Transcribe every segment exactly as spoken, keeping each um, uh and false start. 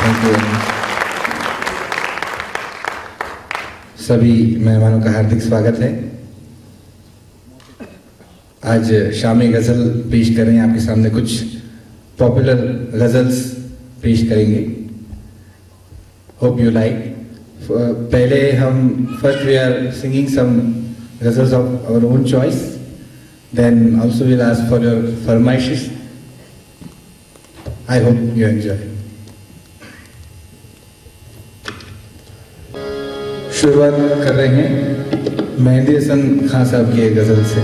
Thank you. सभी मेहमानों का हार्दिक स्वागत है। आज शामी गज़ल पेश कर रहे हैं आपके सामने, कुछ पॉपुलर गज़ल्स पेश करेंगे। Hope you like. पहले हम first we are singing some ghazals of our own choice, then also will ask for your फरमाइशेस। I hope you enjoy. शुरुआत कर रहे हैं मेहंदी हसन खान साहब की एक गज़ल से।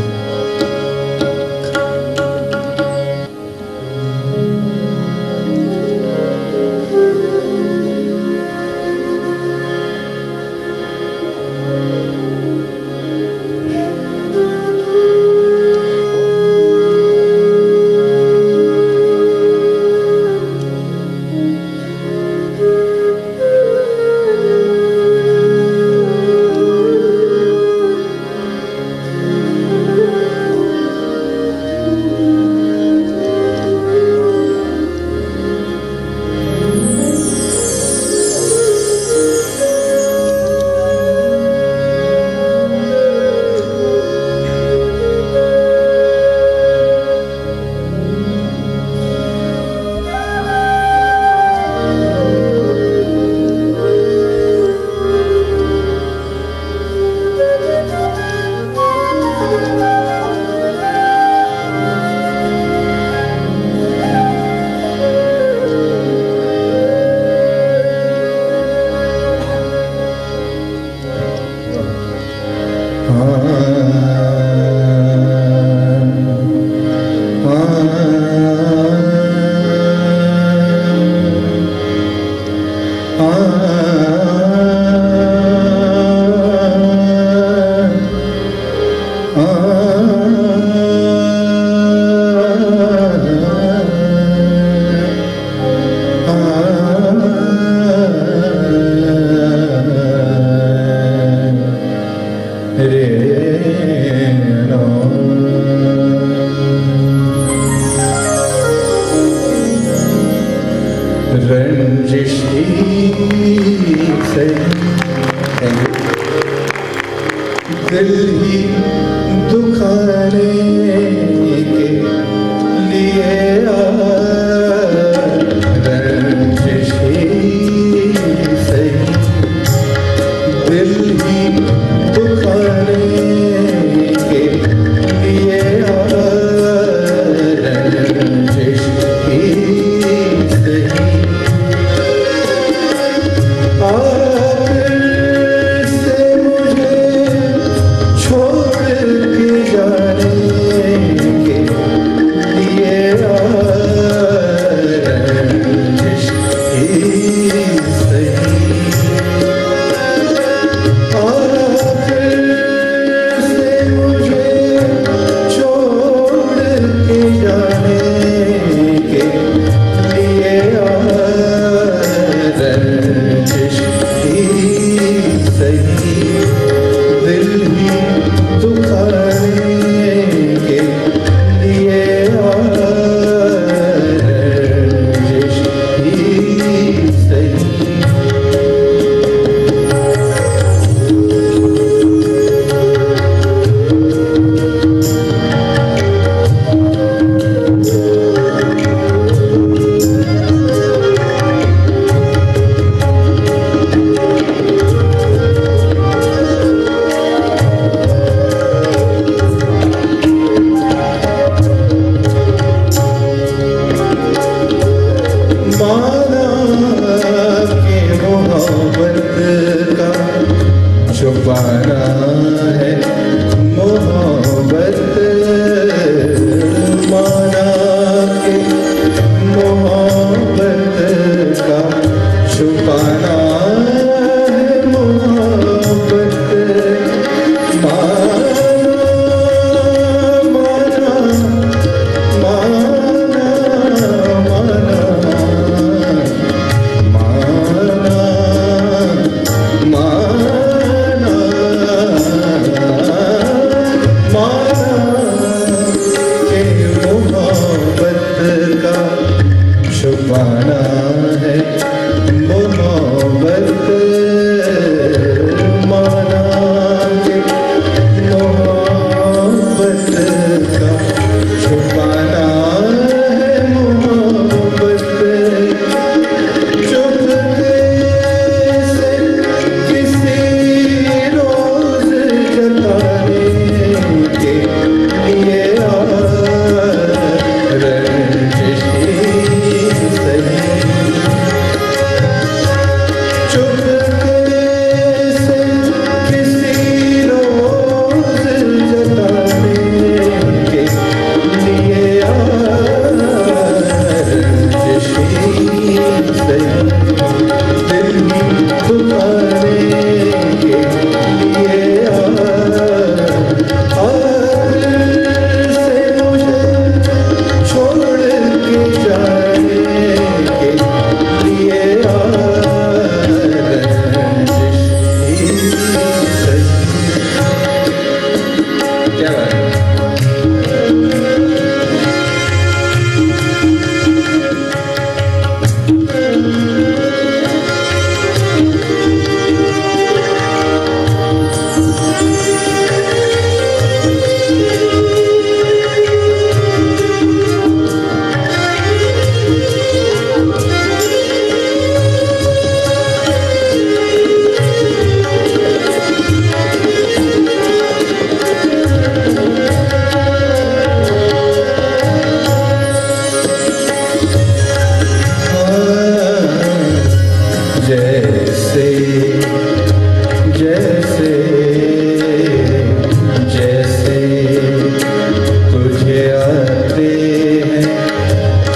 जाने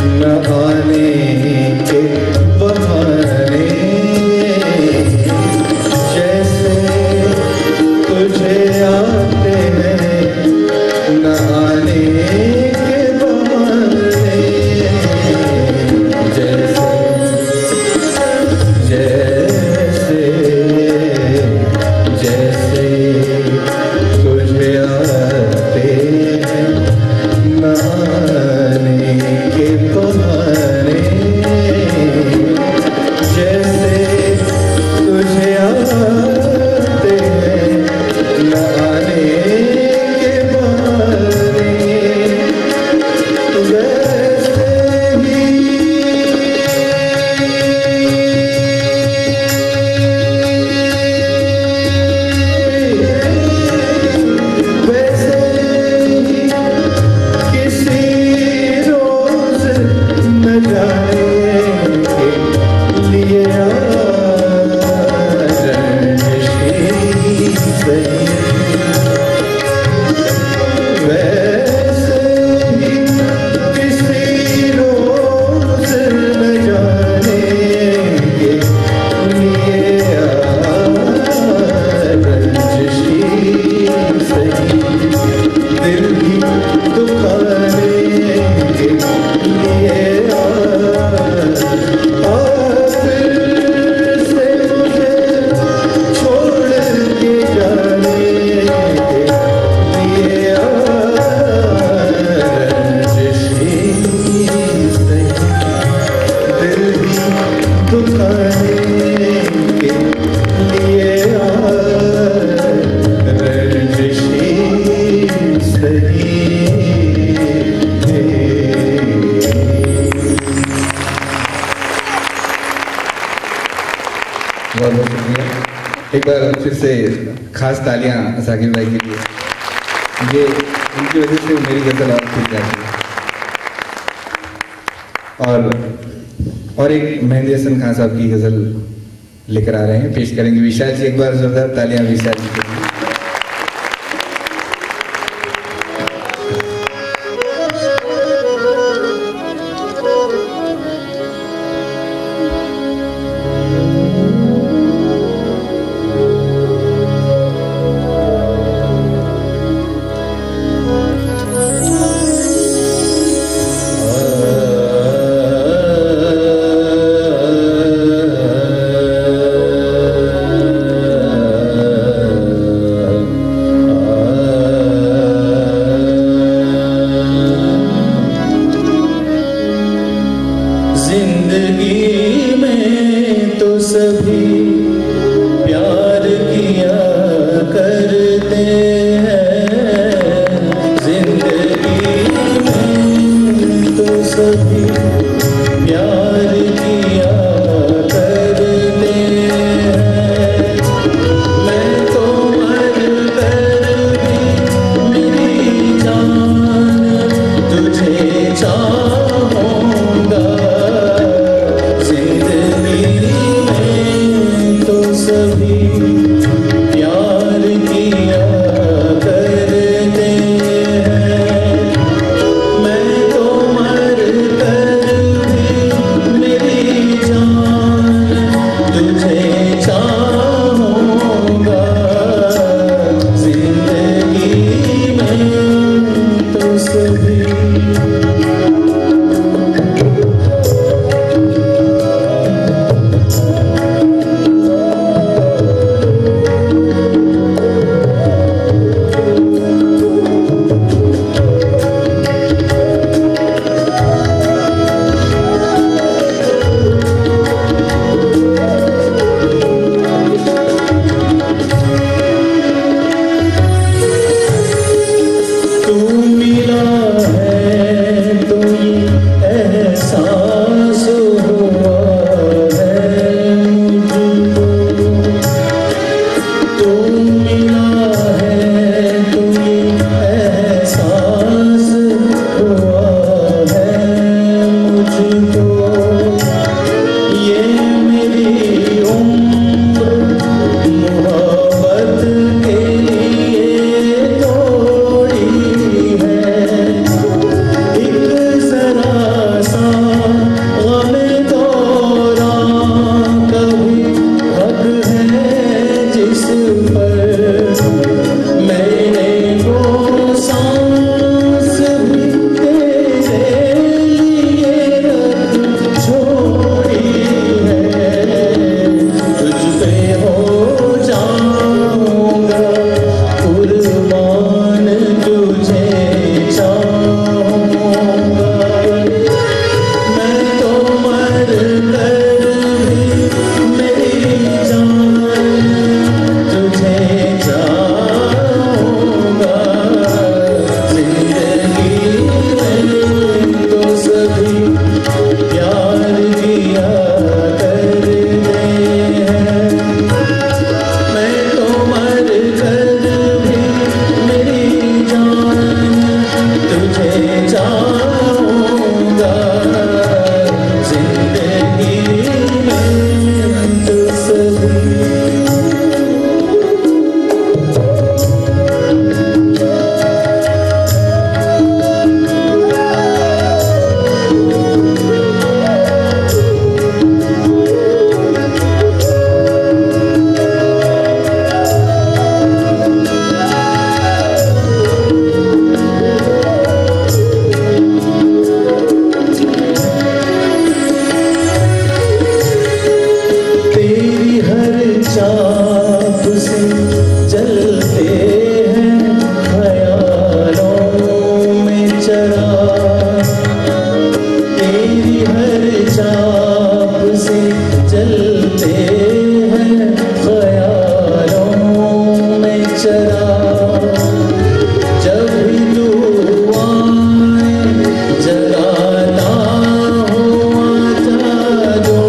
न आने के बहाने, जैसे तुझे आते हैं न आने के बहाने, जैसे जैसे जैसे तुझे आते हैं न आने के बहाने, जैसे तुझे आते हैं न आने के बहाने, वैसे ही वैसे ही किसी रोज न जाने के लिए रंजिशी सही, वैसे ही किसी रोज न जाने के लिए रंजिशी सही, दिल भी दुखाने के लिए आ फिर से मुझे छोड़ के जाने के लिए रंजिशी सही, दिल भी दुखाने के लिए रंजिशी सही। बहुत बहुत शुक्रिया। एक बार फिर से खास तालियां साकिब भाई के लिए, ये उनकी वजह से मेरी गजल और खुल जाती है। और और एक मेहंदी हसन खान साहब की गजल लेकर आ रहे हैं, पेश करेंगे विशाल जी। एक बार जोरदार तालियां विशाल जी के लिए। जिंदगी में तो सभी प्यार किया करते हैं, जिंदगी में तो सभी प्यार किया करते हैं, मैं तो मर कर भी मेरी जान तुझे चाहूँगा, सभी प्यार किया करते हैं, मैं तो मर कर भी मेरी जान तुझे चाहूँगा, जिंदगी में तो सभी सा तेरी हर चाप से चलते हैं ख्यालों में चरा जब भी तू आए जगाता हो आता जो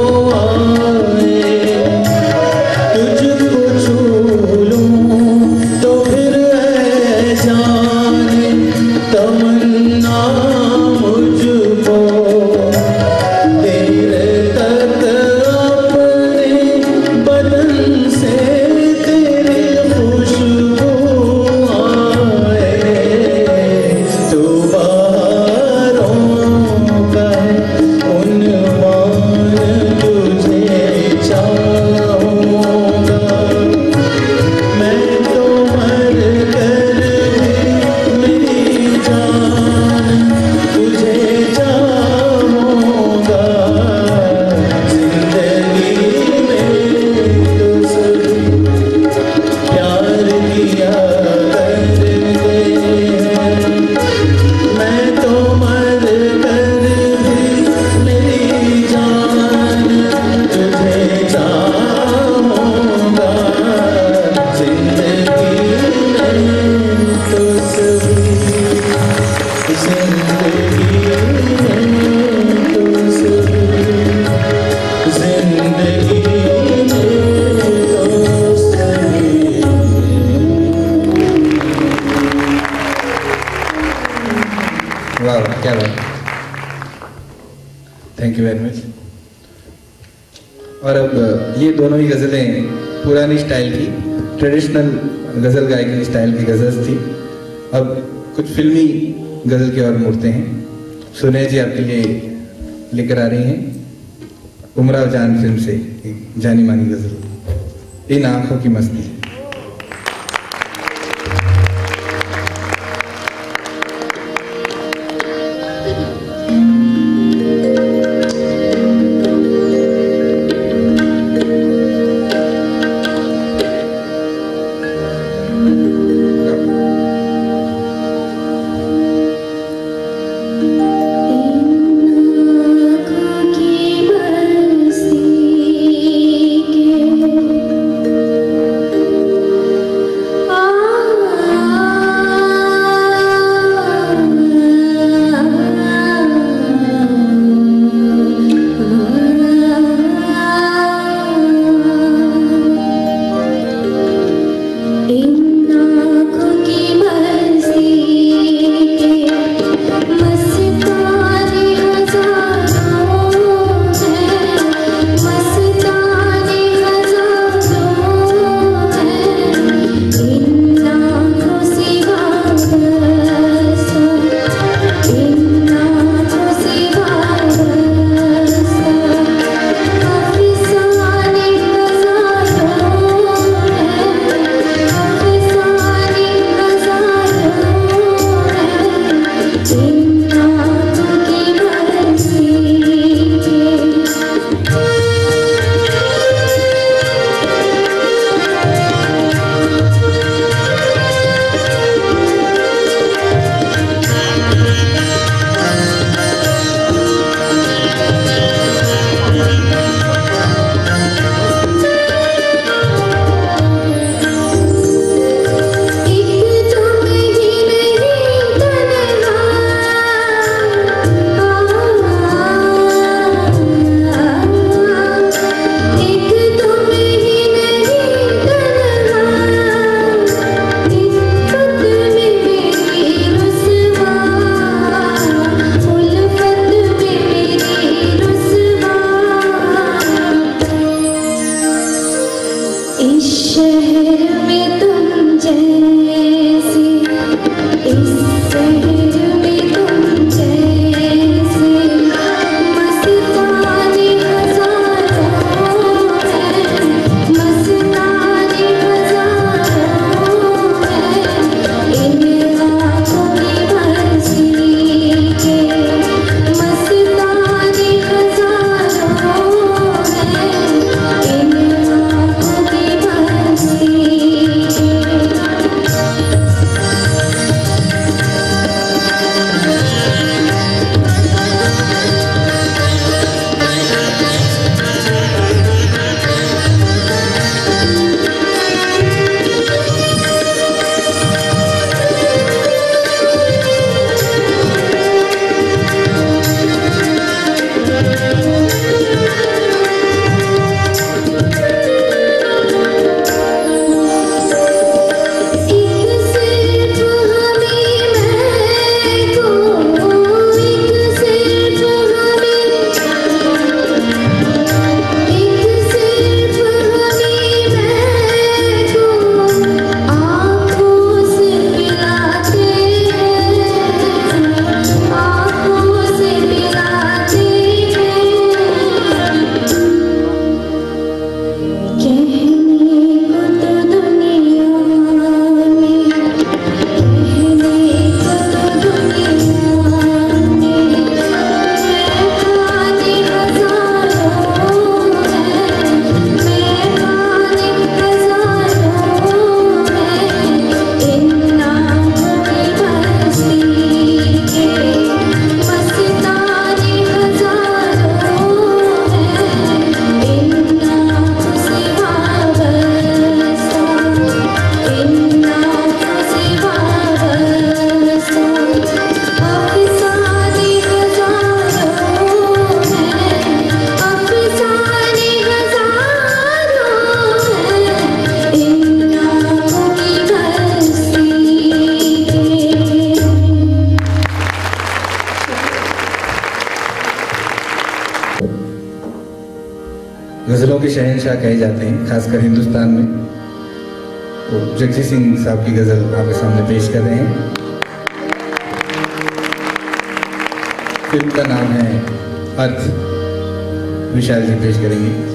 आए तुझको छू लूं तो फिर है जाने तमन्ना मुझको तेरे तक अपने बदन से तेरी खुशबू आए तू बाहरों का है उन्वान तुझे चाहूँगा मैं तो मर कर भी मेरी जान तुझे चाहूँगा जिंदगी में तो सभी प्यार किया करते हैं मैं तो मर कर भी मेरी जान तुझे चाहूँगा जिंदगी में तो सभी जिंदगी में तो सभी जिंदगी में तो सभी वाह वाह, क्या बात। Thank you very much. और अब ये दोनों ही गज़लें पुरानी स्टाइल की ट्रेडिशनल गज़ल गायकी स्टाइल की गज़ल्स थी। अब कुछ फिल्मी गज़ल की ओर मुड़ते हैं। सुने जी आपके लिए लेकर आ रही हैं उमराव जान फिल्म से एक जानी मानी गज़ल इन आँखों की मस्ती। की बस्ती के गज़लों के शहंशाह कहे जाते हैं, खासकर हिंदुस्तान में। तो जगजीत सिंह साहब की गज़ल आपके सामने पेश कर रहे हैं। फिल्म का नाम है अर्थ। विशाल जी पेश करेंगे।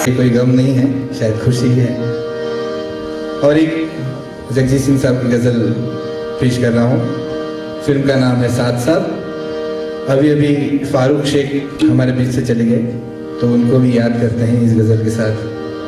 कोई गम नहीं है, शायद खुशी है। और एक जगजीत सिंह साहब की गज़ल पेश कर रहा हूँ। फिल्म का नाम है साथ साथ। अभी अभी फारूक शेख हमारे बीच से चले गए, तो उनको भी याद करते हैं इस गज़ल के साथ।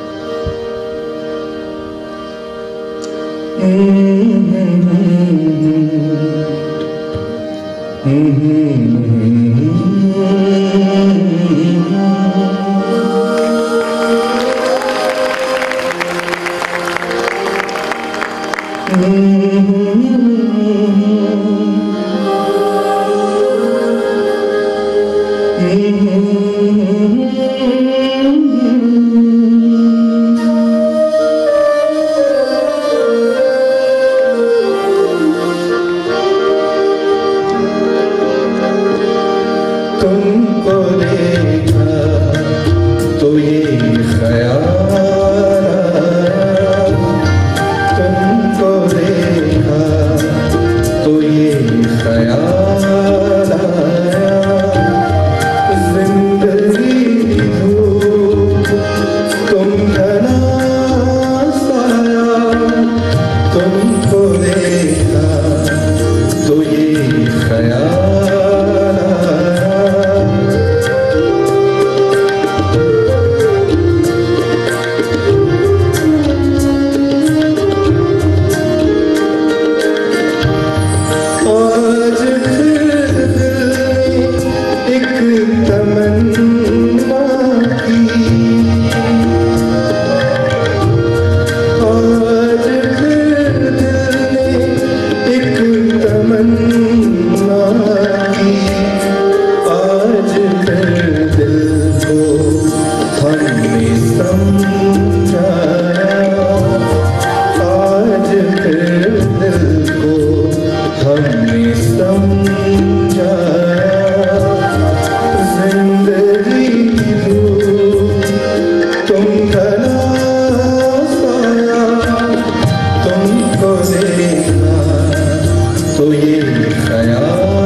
तुमको देखा तो ये ख्याल आया, तुमको देखा तो ये ख्याल आया, जिंदगी धूप तुम घना साया, तुमको देखा तो ये ख्याल तो ये ख्याल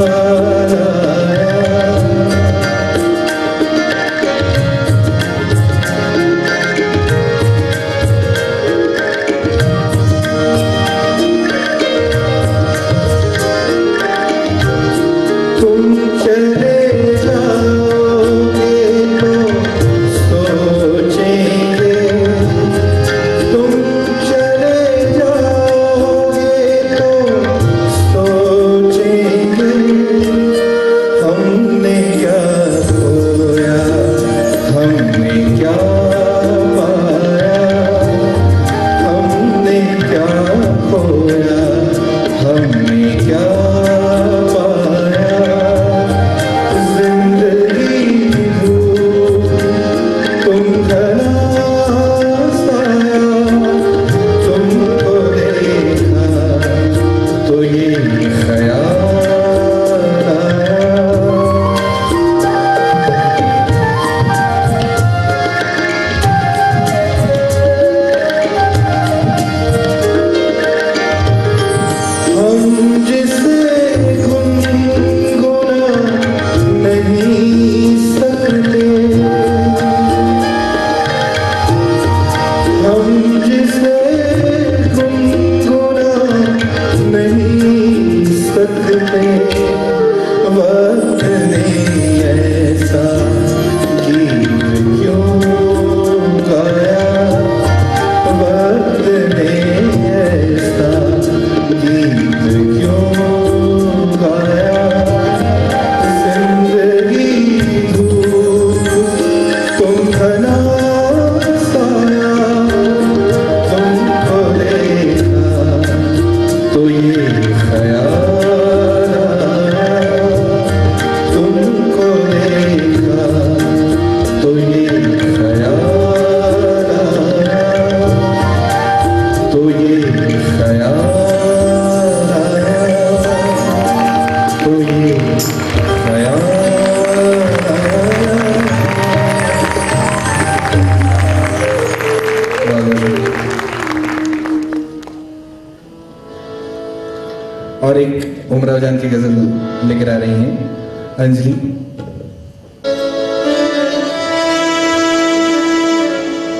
तुम चले जाओगे तो सोचेंगे, तुम चले जाओगे तो सोचेंगे, हमने क्या खोया हमने क्या पाया, हमने क्या खोया हमने क्या और एक उमराव जान की गजल लेकर आ रही हैं अंजलि।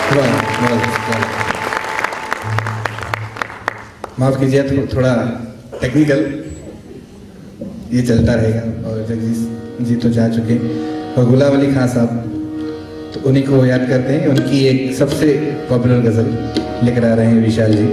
माफ कीजिए तो थोड़ा टेक्निकल ये चलता रहेगा। और जगदीश जी तो जा चुके और गुलाम अली खान साहब, तो उन्हीं को याद करते हैं। उनकी एक सबसे पॉपुलर गजल लेकर आ रहे हैं विशाल जी।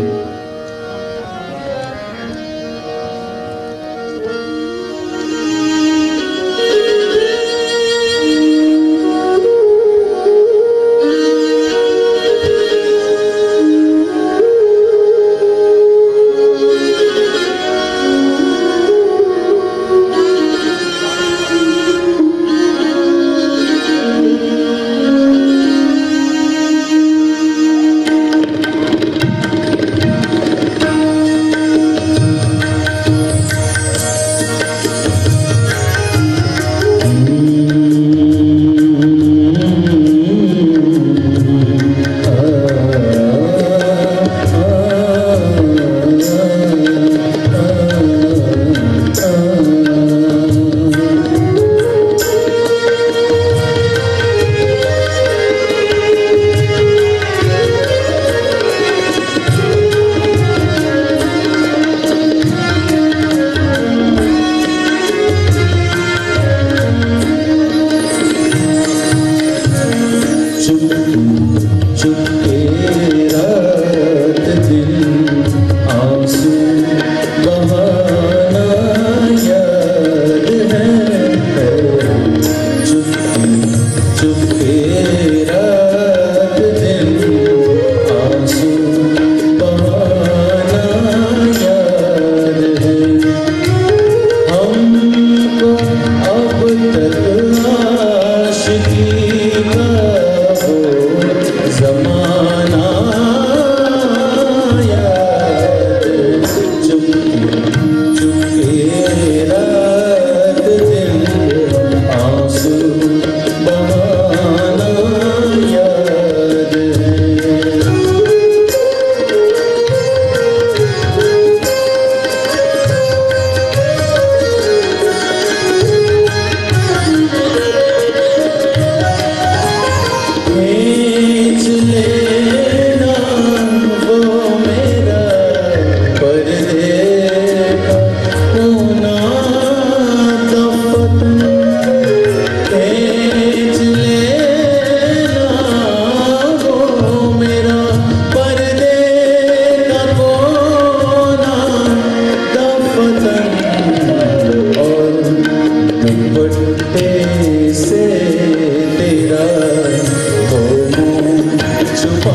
से तेरा हो मुँह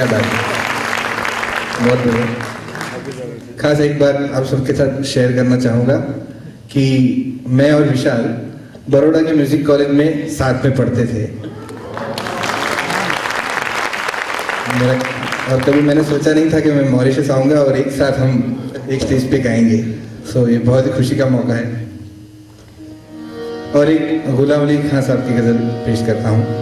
क्या बात है, बहुत बढ़िया। खास एक बात आप सबके साथ शेयर करना चाहूँगा कि मैं और विशाल बड़ौदा के म्यूजिक कॉलेज में साथ में पढ़ते थे। मेरा और कभी मैंने सोचा नहीं था कि मैं मॉरिशस आऊँगा और एक साथ हम एक स्टेज पे गाएंगे। सो ये बहुत ही खुशी का मौका है। और एक गुलाम अली खान साहब की गजल पेश करता हूँ।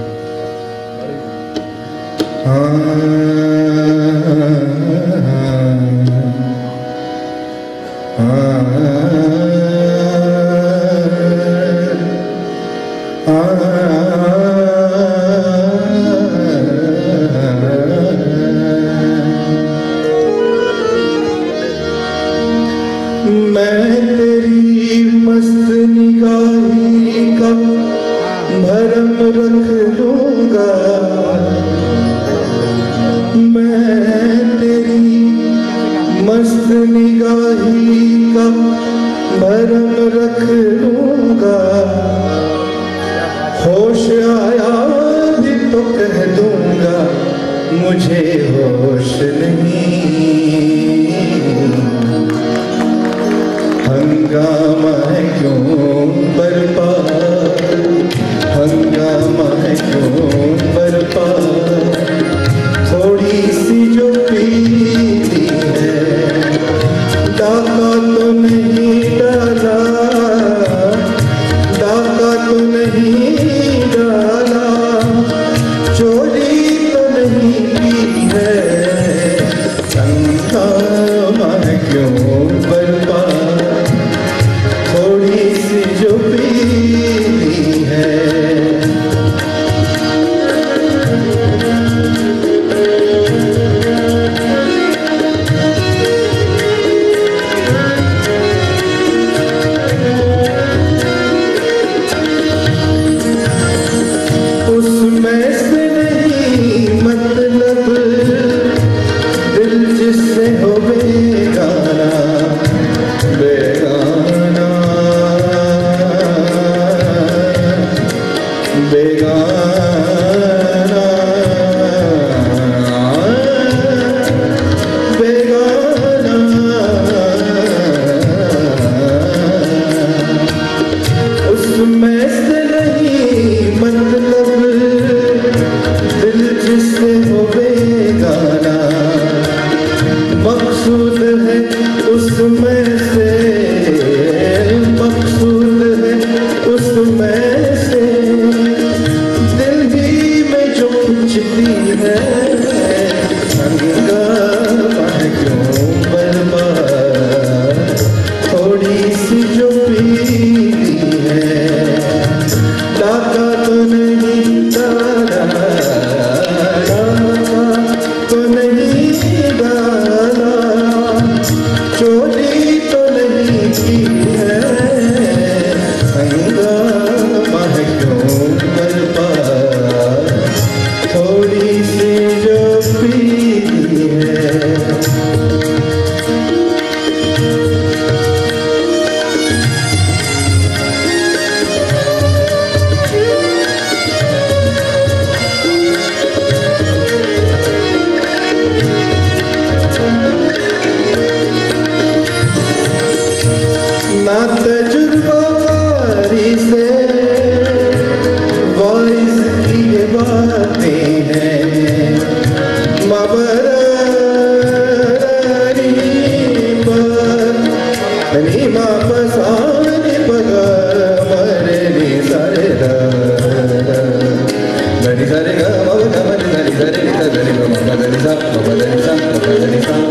मैं तेरी मस्त निगाही का भरम रख लूंगा, मैं तेरी मस्त निगाही का भरम रख लूंगा। होश आया भी तो कह दूंगा मुझे होश नहीं। हंगामा है क्यों बरपा, हंगामा है क्यों बरपा, थोड़ी सी जो पीली है, डाका तो नहीं डाला, डाका तो नहीं डाला, चोरी तो नहीं की है। हंगामा है क्यों बरपा, थोड़ी सी जो पीली है। उसमें से नहीं मतलब दिल जिससे हो बेगाना, बेगाना बेगाना बेगाना। उसमें से नहीं मतलब दिल जिससे हो बेगाना, मकसूद है उसमें से, मकसूद है उसमें से, दिल ही में जो कुछ भी है। हंगामा है क्यों बरपा, थोड़ी सी जो पीली है, डाका तो नहीं डाला, डाका तो नहीं डाला, चोरी तो नहीं की है। हंगामा है क्यों बरपा, थोड़ी सी जो पीली है। ना तजुर्बाकारी से वॉइस की ये बातें हैं, मबरारी पर नी वापस आने पगा मरे नी सारे दा बड़ी सारे गा मौला बड़ी सारी सारे नी सारे गा मौला बड़ी सा मौला बड़ी सा मौला बड़ी सा।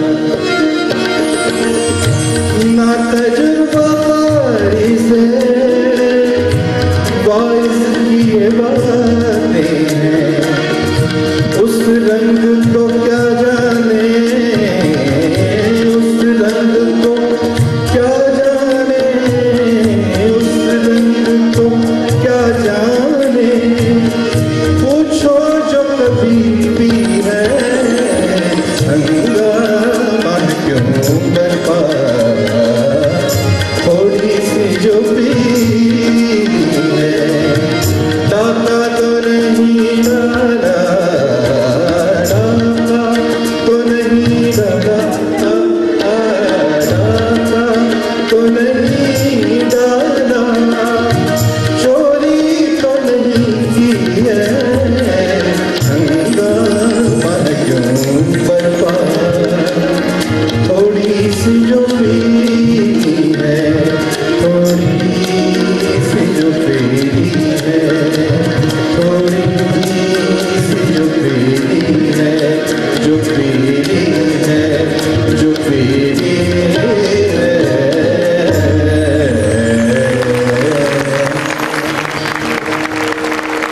ना तजुर्बाकारी से वॉइस की ये बातें हैं, उस रंग को क्या जाने, उस रंग को क्या जाने, उस रंग को क्या जाने, पूछो जो कभी भी है। हंगामा क्यों बरपा, थोड़ी सी जो पीली है, डाका तो नहीं डाला, डाका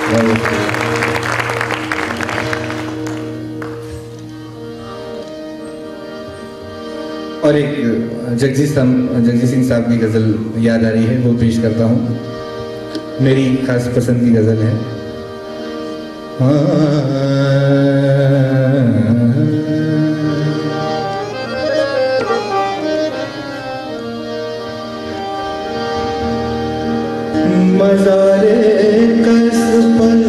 और एक जगजीत जगजीत सिंह साहब की गज़ल याद आ रही है, वो पेश करता हूँ। मेरी खास पसंद की गज़ल है। मज़ारे कस पर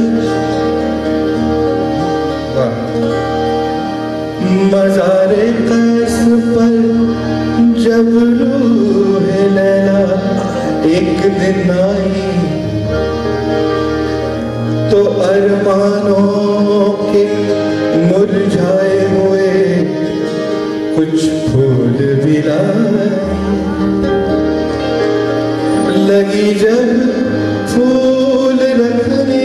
मज़ारे कस पर जब रूह लैला एक दिन आई, तो अरमानों के मुरझाए हुए कुछ फूल भी लाए। लगी जब फूल रखने,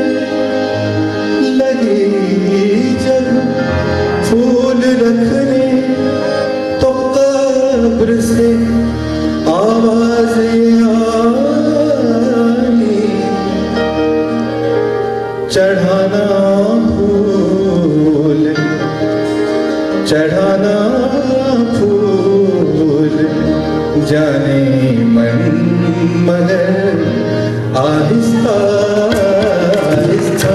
लगी जब फूल रखने, तो कब्र से आवाज़ें आई, चढ़ाना फूल, चढ़ाना फूल, जाने मन मगर आहिस्ता आहिस्ता।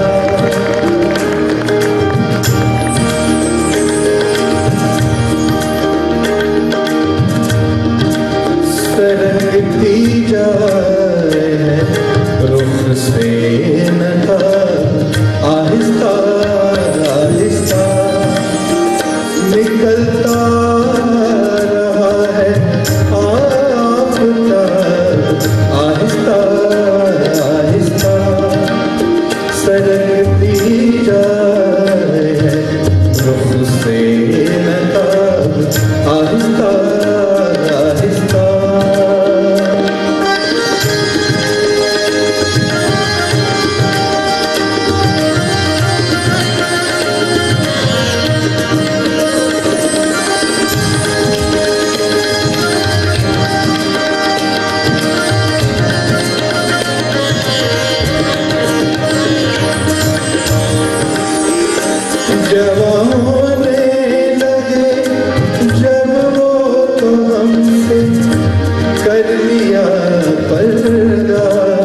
सरकती जाए रुख से नकाब, आहिस्ता आहिस्ता निकलता रहा है आफताब, आहिस्ता आहिस्ता सरकती जाए रुख से नकाब, आहिस्ता आहिस्ता। जवाने लगे जब वो तो हमसे कर लिया पर्दा,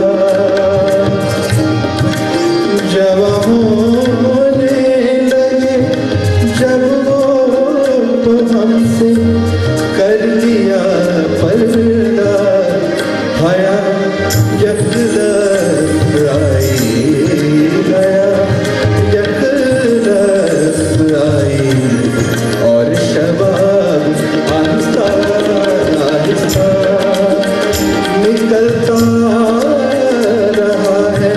जवाने लगे जब वो तो हमसे कर लिया पर्दा, हया यकदम आई गया, और शबाब आहिस्ता आहिस्ता निकलता रहा है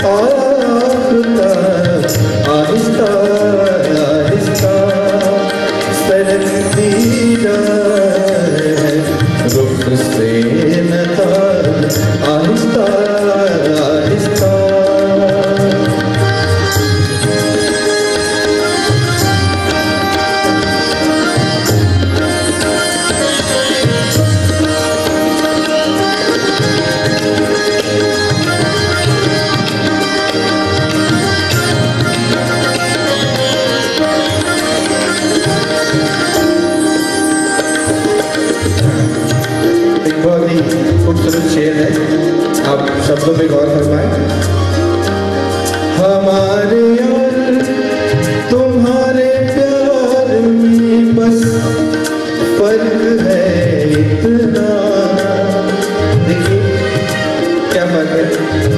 आफताब, आहिस्ता आहिस्ता सरकती जाए रुख से नकाब, आहिस्ता आहिस्ता। बहुत ही खूबसूरत शेर है, आप शब्दों पे गौर फरमाएं। हमारे और तुम्हारे प्यार में बस फर्क है इतना, देखिए क्या फर्क है।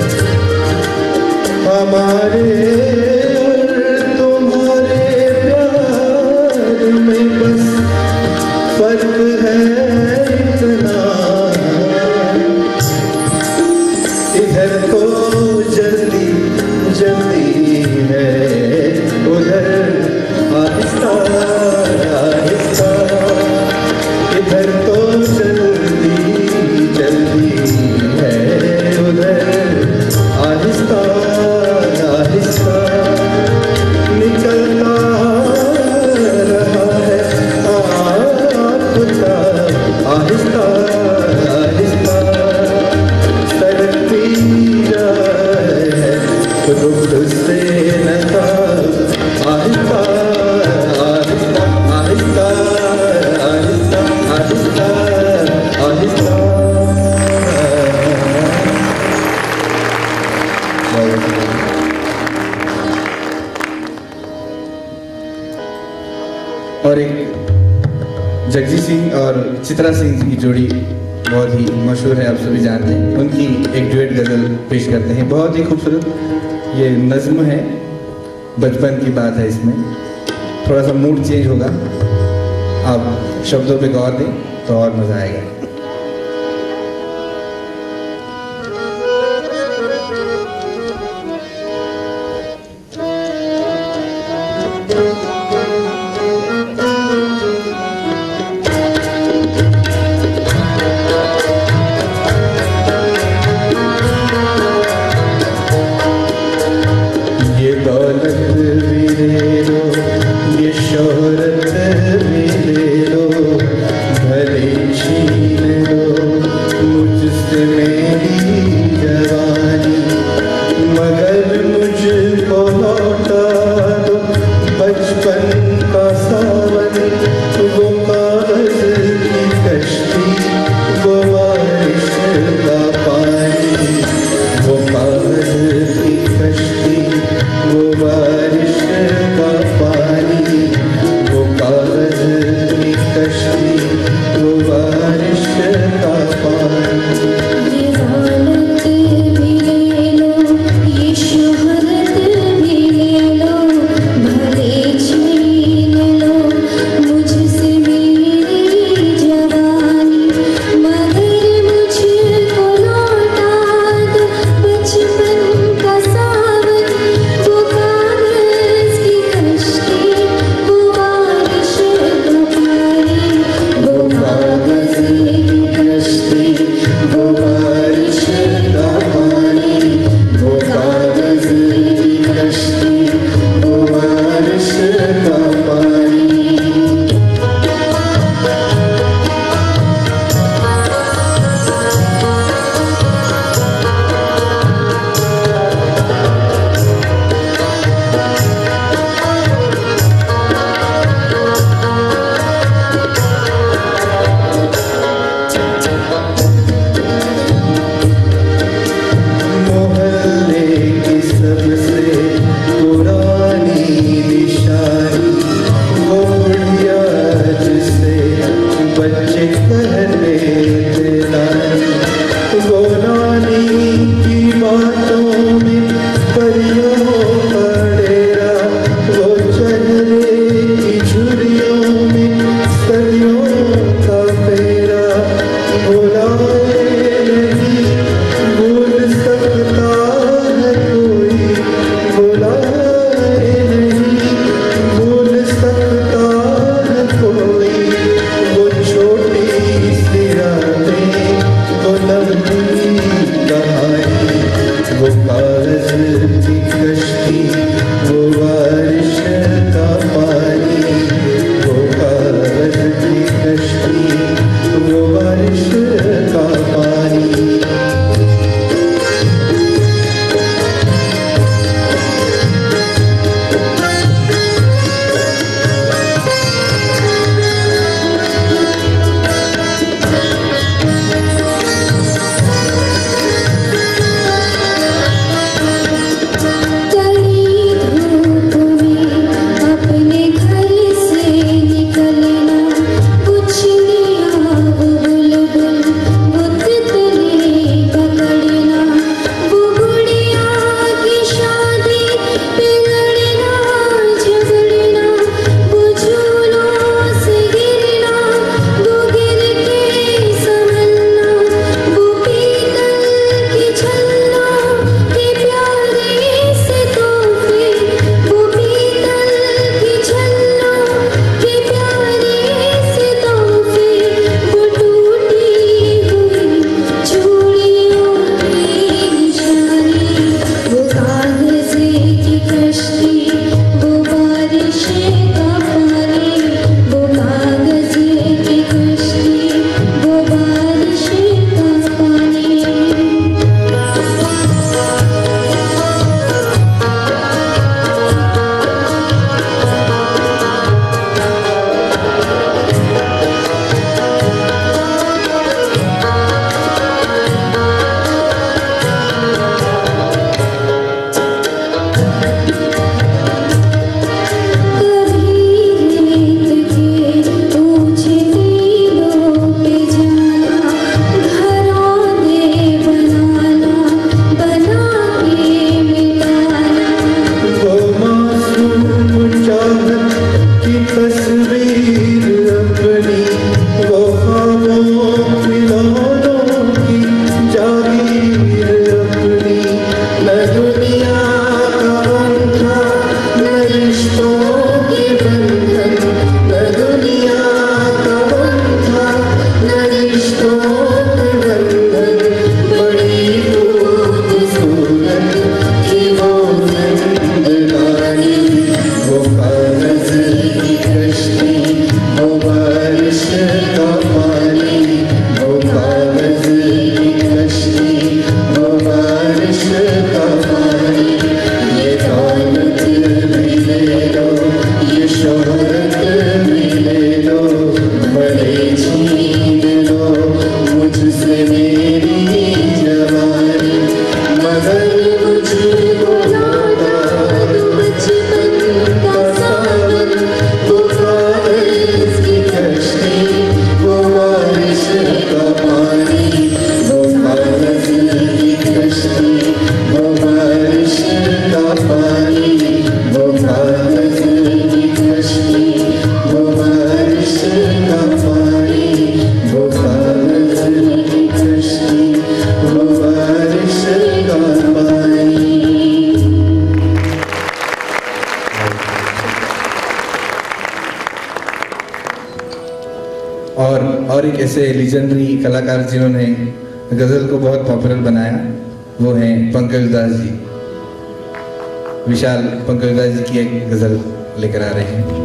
हमारे और तुम्हारे प्यार में बस फर्क है इतना, इधर तो जल्दी जल्दी है, उधर आहिस्ता आहिस्ता, इधर तो जल्दी जल्दी है, उधर आहिस्ता आहिस्ता। रुख से नकाब आहिस्ता आहिस्ता आहिस्ता आहिस्ता आहिस्ता आहिस्ता। और एक जगजीत सिंह और चित्रा सिंह की जोड़ी बहुत ही मशहूर है, आप सभी जानते हैं। उनकी एक ड्यूएट गज़ल पेश करते हैं, बहुत ही खूबसूरत। ये नज़्म है, बचपन की बात है। इसमें थोड़ा सा मूड चेंज होगा, आप शब्दों पे गौर दें तो और मज़ा आएगा। वो कागज़ और एक ऐसे लीजेंडरी कलाकार जिन्होंने गज़ल को बहुत पॉपुलर बनाया, वो हैं पंकज उधास जी। विशाल पंकज उधास जी की एक गज़ल लेकर आ रहे हैं।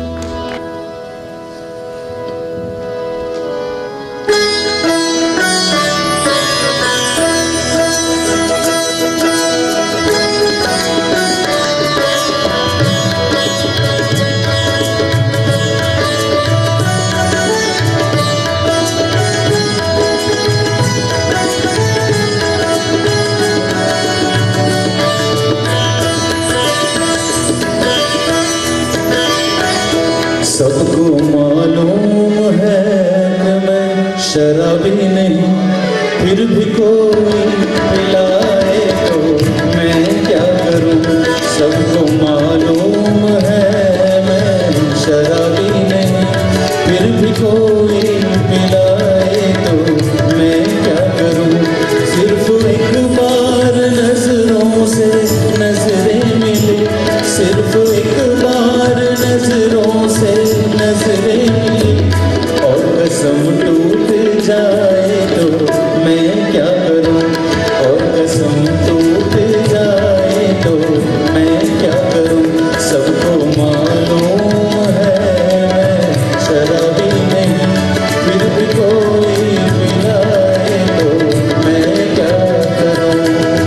सबको मालूम है कि मैं शराबी नहीं, फिर भी कोई पिलाए तो मैं क्या करूं। सबको मालूम है मैं शराबी नहीं, फिर भी कोई पिलाए तो मैं क्या करूं। सिर्फ एक बार नजरों से नजरें मिले, सिर्फ एक बार नजरों से नजरें मिली, और कसम टूट जाए तो मैं क्या करूं। और कसम टूट जाए तो मैं क्या करूं। सबको मालूम है मैं शराबी नहीं, फिर भी कोई पिलाए तो मैं क्या करूं।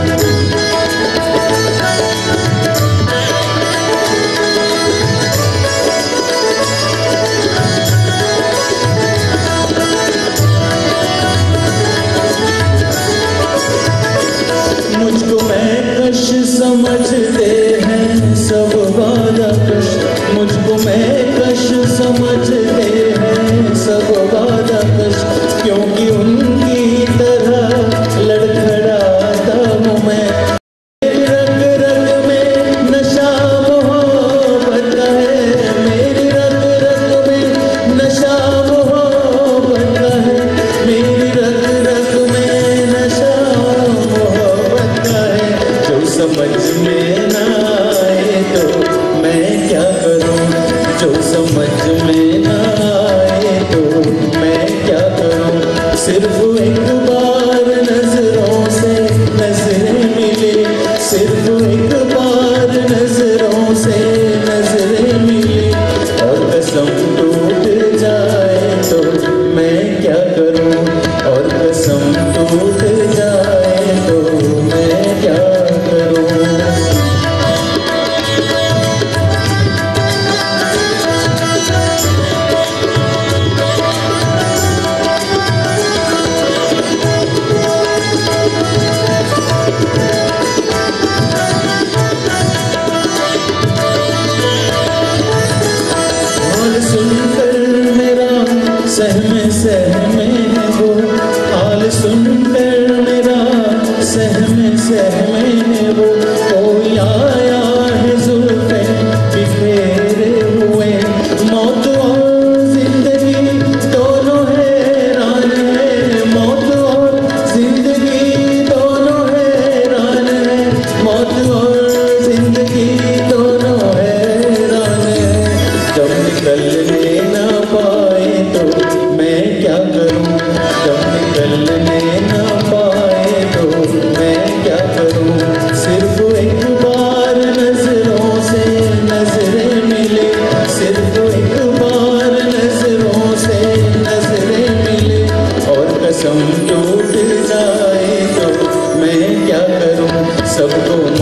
मुझको महकश समझते हैं सब वादा कश, मुझको महकश समझते हैं सब वादा कश, क्योंकि उनकी तरह लड़खड़ाता हूँ मैं। रग रग में नशा मोहब्बत का है, मेरी रग रग में नशा मोहब्बत का है, मेरी रग रग में नशा मोहब्बत का है। जो समझ में ना आए तो मैं क्या करूं। जो समझ में ना आए तो मैं क्या करूं। सिर्फ एक बार नजरों से नजरें मिले, सिर्फ एक बार नजरों से नजरें मिले, और कसम टूट जाए तो मैं क्या करूं। और कसम टूट जाए तो मैं क्या करूं। हाल सुनकर मेरा सहमे सहमे है वो, हाल सुनकर मेरा सहमे सहमे है वो। कोई आया है जुल्फे बिखेरे हुए, मौत और जिंदगी दोनों हैरान है, मौत और जिंदगी दोनों हैरान है, मौत और जिंदगी दोनों हैरान है। जब निकलने ना पाए तो मैं क्या करूं। जब निकलने ना पाए तो मैं क्या करूं। सिर्फ एक बार नजरों से नजरें मिले, सिर्फ एक बार नजरों से नजरें मिले, और कसम टूट जाए तो मैं क्या करूं। सबको